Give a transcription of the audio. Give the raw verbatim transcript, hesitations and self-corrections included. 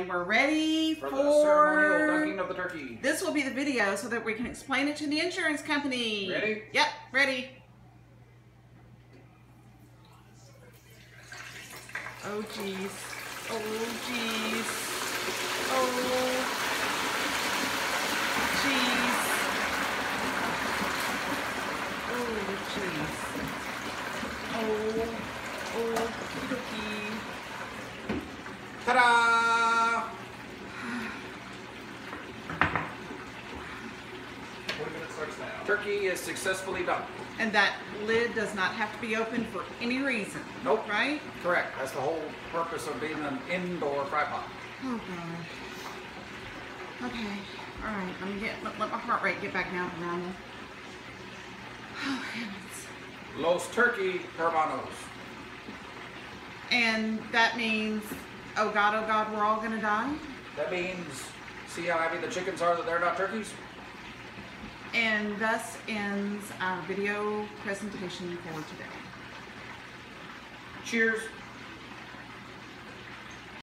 and we're ready For for, the ceremonial dunking of the turkey. This will be the video so that we can explain it to the insurance company. Ready? Yep, ready. Oh jeez. Oh jeez. Oh jeez. Oh jeez. Oh, oh, cookie. Ta-da! forty minutes starts now. Turkey is successfully done. And that lid does not have to be opened for any reason. Nope. Right? Correct. That's the whole purpose of being an indoor fry pot. Oh god. Okay. Alright, let me get let, let my heart rate get back down to normal. Oh heavens. Los Turkey Hermanos. And that means, oh god, oh god, we're all gonna die? That means, see how happy the chickens are that they're not turkeys? And thus ends our video presentation for today. Cheers.